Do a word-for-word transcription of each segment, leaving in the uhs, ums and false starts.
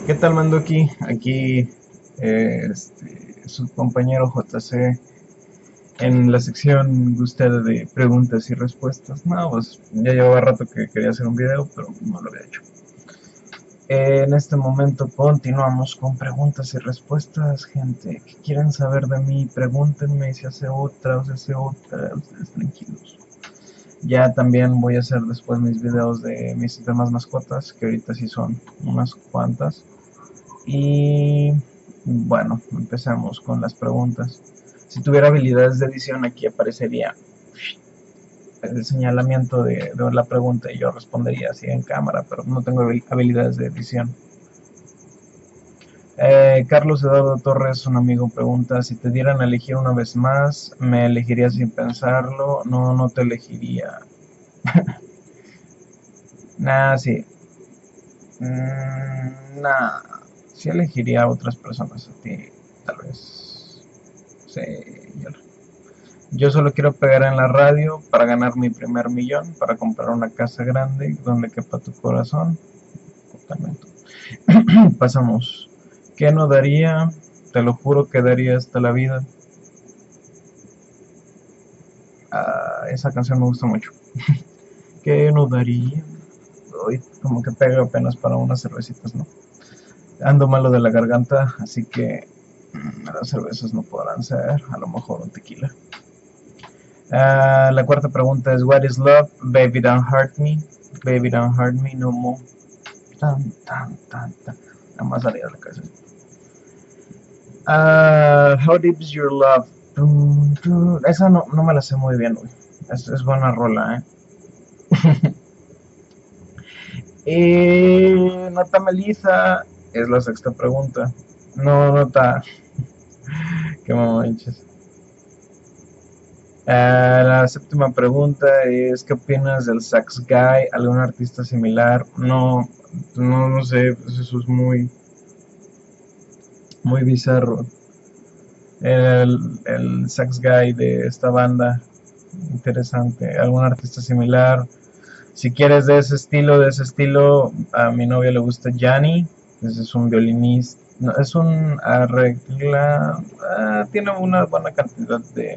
¿Qué tal, Mandoki? Aquí eh, este, su compañero J C en la sección de usted de preguntas y respuestas. No, pues ya llevaba rato que quería hacer un video, pero no lo había hecho. Eh, en este momento continuamos con preguntas y respuestas, gente. ¿Qué quieren saber de mí? Pregúntenme si hace otra o si hace otra. Ustedes tranquilos. Ya también voy a hacer después mis videos de mis demás mascotas, que ahorita sí son unas cuantas. Y bueno, empecemos con las preguntas. Si tuviera habilidades de edición, aquí aparecería el señalamiento de, de la pregunta y yo respondería así en cámara, pero no tengo habilidades de edición. Eh, Carlos Eduardo Torres, un amigo, pregunta: si te dieran a elegir una vez más, ¿me elegirías sin pensarlo? No, no te elegiría. Nah, sí. Mm, nah, sí elegiría a otras personas, a ti, tal vez. Sí, yo Yo solo quiero pegar en la radio para ganar mi primer millón, para comprar una casa grande donde quepa tu corazón. Totalmente. Pasamos. ¿Qué no daría? Te lo juro que daría hasta la vida. Ah, esa canción me gusta mucho. ¿Qué no daría? Uy, como que pega apenas para unas cervecitas, ¿no? Ando malo de la garganta, así que mm, las cervezas no podrán ser. A lo mejor un tequila. Uh, la cuarta pregunta es: What is love? Baby don't hurt me. Baby don't hurt me no more. Tan, tan, tan, tan. Nada más salía de la cabeza. Uh, how deep is your love? Dun, dun. Esa no, no me la sé muy bien, güey. Es, es buena rola, ¿eh? Y nota Melissa es la sexta pregunta. No, nota. Qué manches. Uh, la séptima pregunta es: ¿qué opinas del Sax Guy? ¿Algún artista similar? No, no, no sé, pues eso es muy, muy bizarro. El, el Sax Guy de esta banda, interesante. ¿Algún artista similar? Si quieres de ese estilo, de ese estilo, a mi novia le gusta Gianni. Ese es un violinista, no, es un arregla, ah, tiene una buena cantidad de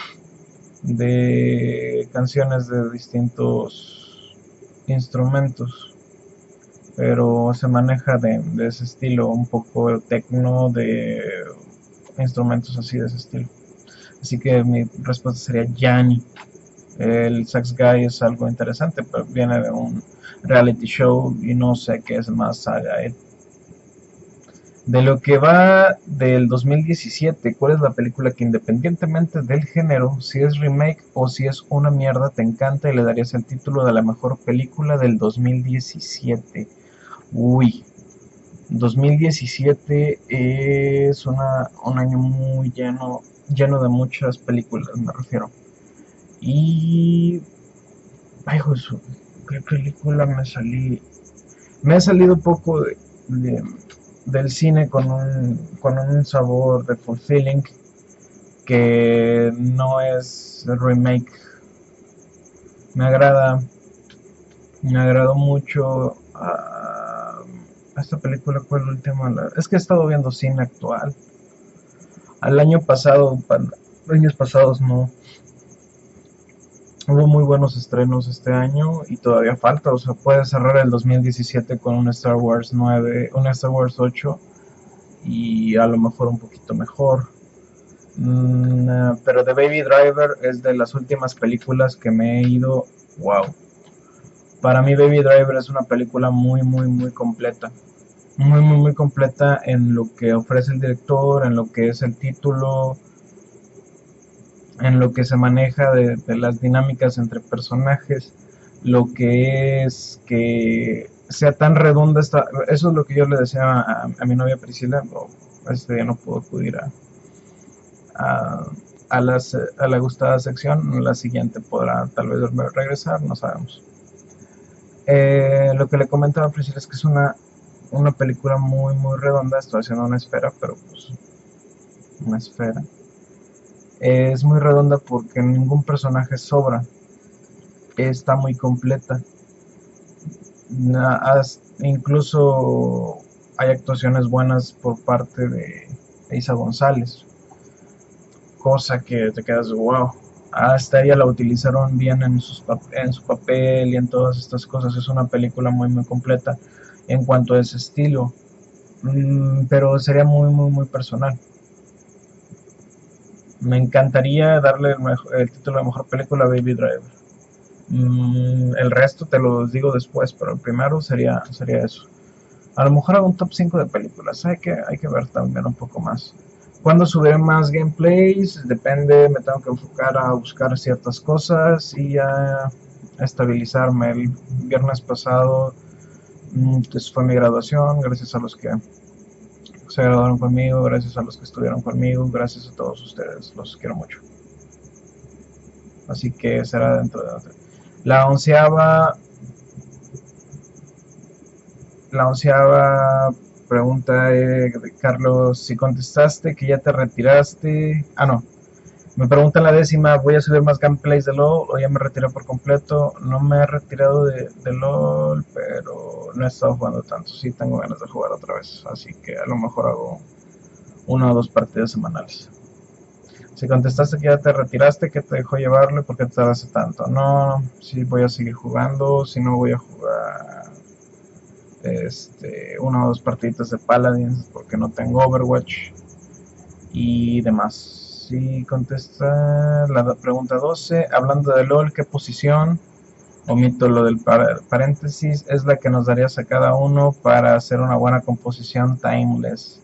de canciones de distintos instrumentos, pero se maneja de, de ese estilo, un poco tecno, de instrumentos así de ese estilo. Así que mi respuesta sería Yanni. El Sax Guy es algo interesante, pero viene de un reality show y no sé qué es más haga él. De lo que va del dos mil diecisiete, ¿cuál es la película que, independientemente del género, si es remake o si es una mierda, te encanta y le darías el título de la mejor película del dos mil diecisiete? Uy, dos mil diecisiete es una, un año muy lleno, lleno de muchas películas, me refiero. Y... Ay, Josu, ¿qué película me salí? Me ha salido un poco de, de del cine con un, con un sabor de fulfilling que no es remake. Me agrada, me agradó mucho uh, esta película. ¿Cuál última? La, es que he estado viendo cine actual. Al año pasado, para, años pasados no. Hubo muy buenos estrenos este año y todavía falta, o sea, puede cerrar el dos mil diecisiete con un Star Wars nueve, un Star Wars ocho y a lo mejor un poquito mejor. Mm, pero The Baby Driver es de las últimas películas que me he ido. Wow. Para mí Baby Driver es una película muy, muy, muy completa. Muy, muy, muy completa en lo que ofrece el director, en lo que es el título, en lo que se maneja de, de las dinámicas entre personajes, lo que es que sea tan redonda esta, eso es lo que yo le decía a, a mi novia Priscila. Oh, este día no puedo acudir a, a, a, las, a la gustada sección. La siguiente podrá tal vez regresar, no sabemos. Eh, lo que le comentaba a Priscila es que es una, una película muy, muy redonda. Estoy haciendo una esfera, pero pues una esfera. Eh, es muy redonda porque ningún personaje sobra. Está muy completa. Incluso hay actuaciones buenas por parte de Isa González, cosa que te quedas wow. Hasta ella la utilizaron bien en, sus, en su papel y en todas estas cosas. Es una película muy muy completa en cuanto a ese estilo, mm, pero sería muy muy muy personal. Me encantaría darle el, mejor, el título de mejor película a Baby Driver. Mm, el resto te lo digo después, pero el primero sería, sería eso. A lo mejor hago un top cinco de películas. Hay que, hay que ver también un poco más. ¿Cuándo subiré más gameplays? Depende, me tengo que enfocar a buscar ciertas cosas y a estabilizarme. El viernes pasado mmm, pues fue mi graduación, gracias a los que se graduaron conmigo, gracias a los que estuvieron conmigo, gracias a todos ustedes, los quiero mucho. Así que será dentro de otra. La onceava, la onceava pregunta de Carlos, si contestaste que ya te retiraste. Ah, no. Me preguntan la décima, ¿voy a subir más gameplays de LOL o ya me retiré por completo? No me he retirado de, de LOL, pero no he estado jugando tanto. Sí tengo ganas de jugar otra vez, así que a lo mejor hago una o dos partidas semanales. Si contestaste que ya te retiraste, ¿qué te dejó llevarlo y por qué te hace tanto? No, sí voy a seguir jugando, si no voy a jugar este, una o dos partiditas de Paladins porque no tengo Overwatch y demás. Si contesta la pregunta doce, hablando de LOL, ¿qué posición? Omito lo del par paréntesis, es la que nos darías a cada uno para hacer una buena composición timeless.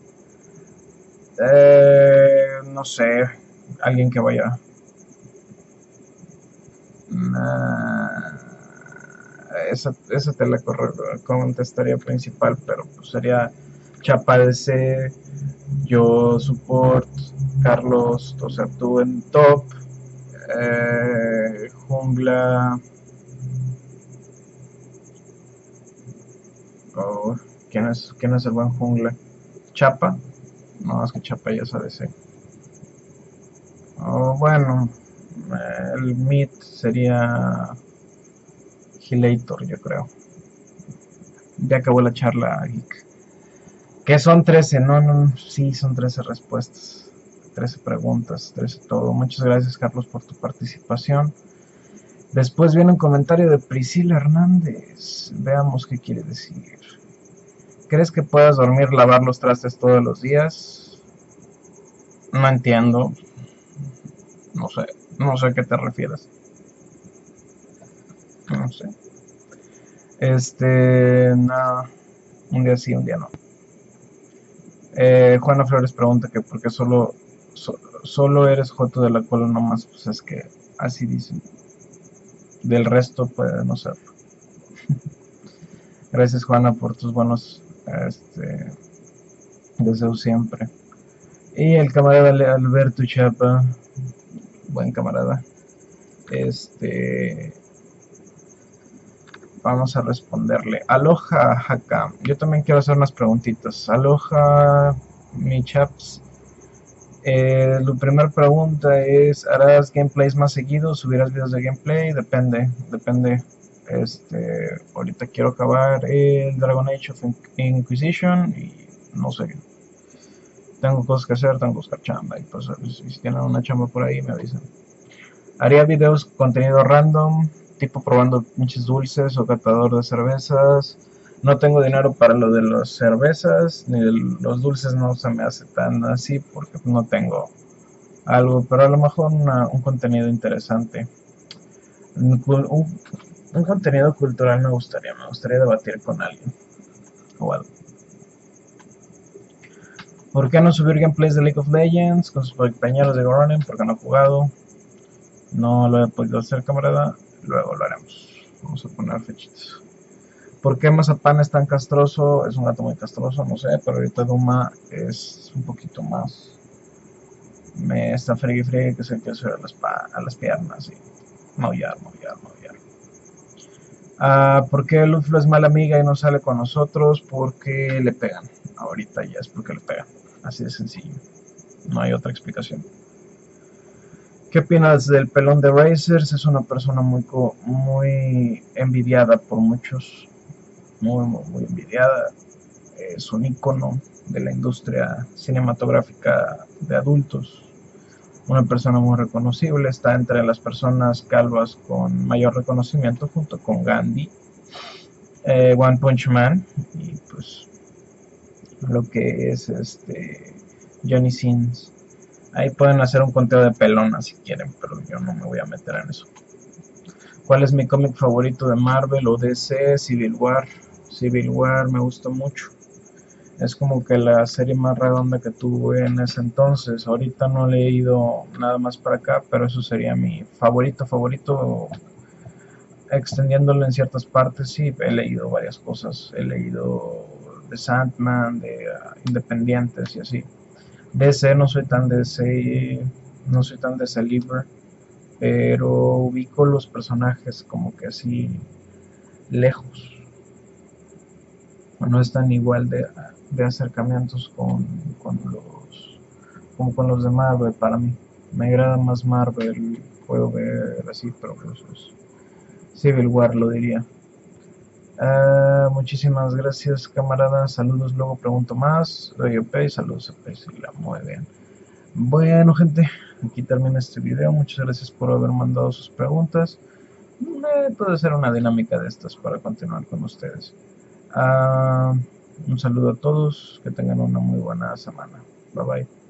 Eh, no sé, alguien que vaya. Nah, esa, esa te la contestaría principal, pero pues sería Chapa D C, yo support, Carlos, o sea, tú en top, eh, jungla, oh, ¿quién es, quién es el buen jungla? Chapa, no, es que Chapa ya es A D C. Oh, bueno, el mid sería Hilator, yo creo. Ya acabó la charla, Geek. ¿Qué son trece? No, no, sí, son trece respuestas. trece preguntas, trece todo. Muchas gracias, Carlos, por tu participación. Después viene un comentario de Priscila Hernández. Veamos qué quiere decir. ¿Crees que puedas dormir, lavar los trastes todos los días? No entiendo. No sé, no sé a qué te refieres. No sé. Este, no. Un día sí, un día no. Eh, Juana Flores pregunta que por qué solo, so, solo eres joto de la cola nomás. Pues es que así dicen. Del resto puede no ser. Gracias, Juana, por tus buenos este, deseos siempre. Y el camarada Alberto Chapa, buen camarada. Este, vamos a responderle. Aloha, Haka. Yo también quiero hacer unas preguntitas. Aloha, mi chaps. Eh, la primera pregunta es, ¿harás gameplays más seguidos? ¿Subirás videos de gameplay? Depende, depende. Este, ahorita quiero acabar el Dragon Age of Inquisition y no sé. Tengo cosas que hacer, tengo que buscar chamba y pues si tienen una chamba por ahí me avisan. Haría videos, contenido random, tipo probando pinches dulces o catador de cervezas. No tengo dinero para lo de las cervezas, ni de los dulces no se me hace tan así porque no tengo algo, pero a lo mejor una, un contenido interesante. Un, un, un contenido cultural me gustaría, me gustaría debatir con alguien o algo. ¿Por qué no subir gameplays de League of Legends con sus compañeros de Goronen? Porque no he jugado. No lo he podido hacer, camarada. Luego lo haremos. Vamos a poner fechitas. ¿Por qué Mazapán es tan castroso? Es un gato muy castroso, no sé, pero ahorita Duma es un poquito más. Me está fregue fregue que se quiere subir a las, a las piernas y maullar, maullar, maullar. Uh, ¿Por qué Luflo es mala amiga y no sale con nosotros? Porque le pegan. Ahorita ya es porque le pegan. Así de sencillo. No hay otra explicación. ¿Qué opinas del pelón de Razers? Es una persona muy, muy envidiada por muchos. Muy, muy, muy envidiada. es un icono de la industria cinematográfica de adultos. Una persona muy reconocible, está entre las personas calvas con mayor reconocimiento junto con Gandhi, eh, One Punch Man y pues lo que es este Johnny Sins. Ahí pueden hacer un conteo de pelonas si quieren, pero yo no me voy a meter en eso. ¿Cuál es mi cómic favorito de Marvel o D C? Civil War. Civil War me gustó mucho. Es como que la serie más redonda que tuve en ese entonces. Ahorita no he leído nada más para acá, pero eso sería mi favorito, favorito. Extendiéndolo en ciertas partes, sí, he leído varias cosas. He leído de Sandman, de uh, Independientes y así. D C no soy tan D C, no soy tan D C libre, pero ubico los personajes como que así lejos. No están igual de, de acercamientos con, con los como con los de Marvel para mí. Me agrada más Marvel, puedo ver así, pero pues, pues, Civil War lo diría. Uh, muchísimas gracias, camarada. Saludos, luego pregunto más. Doy ok, saludos a P C, la muy bien. Bueno, gente, aquí termina este video. Muchas gracias por haber mandado sus preguntas. Eh, puede ser una dinámica de estas para continuar con ustedes. Uh, un saludo a todos. Que tengan una muy buena semana. Bye bye.